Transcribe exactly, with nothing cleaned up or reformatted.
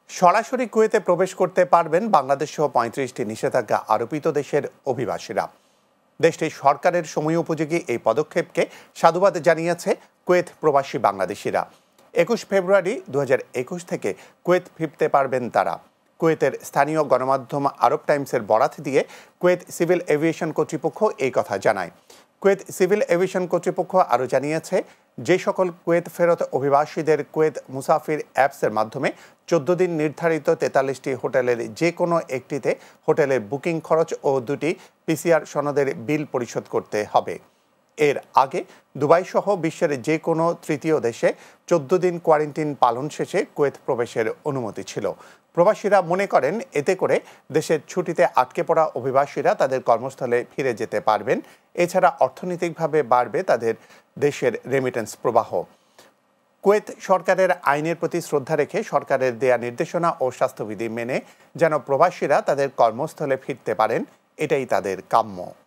সরাসরি কুয়েতে প্রবেশ করতে পারবেন বাংলাদেশ সহ পঁয়ত্রিশটি নিষেধাজ্ঞা আরোপিত দেশের অভিবাসীরা। দেশটির সরকারের সময়োপযোগী এই পদক্ষেপকে সাধুবাদ জানিয়েছে কুয়েত প্রবাসী বাংলাদেশিরা। একুশ ফেব্রুয়ারি দু হাজার একুশ থেকে কুয়েত ফিরতে পারবেন তারা। কুয়েতের স্থানীয় গণমাধ্যম আরব টাইমসের বরাত দিয়ে কুয়েত সিভিল এভিয়েশন কর্তৃপক্ষ এই কথা জানায়। কুয়েত সিভিল এভিয়েশন কর্তৃপক্ষ আরও জানিয়েছে, যে সকল কুয়েত ফেরত অভিবাসীদের কুয়েত মুসাফির অ্যাপসের মাধ্যমে চোদ্দ দিন নির্ধারিত তেতাল্লিশটি হোটেলের যে কোনো একটিতে হোটেলের বুকিং খরচ ও দুটি পিসিআর সনদের বিল পরিশোধ করতে হবে। এর আগে দুবাই সহ বিশ্বের যে কোনো তৃতীয় দেশে চোদ্দ দিন কোয়ারেন্টিন পালন শেষে কুয়েত প্রবেশের অনুমতি ছিল। প্রবাসীরা মনে করেন, এতে করে দেশের ছুটিতে আটকে পড়া অভিবাসীরা তাদের কর্মস্থলে ফিরে যেতে পারবেন। এছাড়া অর্থনৈতিকভাবে বাড়বে তাদের দেশের রেমিটেন্স প্রবাহ। কুয়েত সরকারের আইনের প্রতি শ্রদ্ধা রেখে সরকারের দেয়া নির্দেশনা ও স্বাস্থ্যবিধি মেনে যেন প্রবাসীরা তাদের কর্মস্থলে ফিরতে পারেন, এটাই তাদের কাম্য।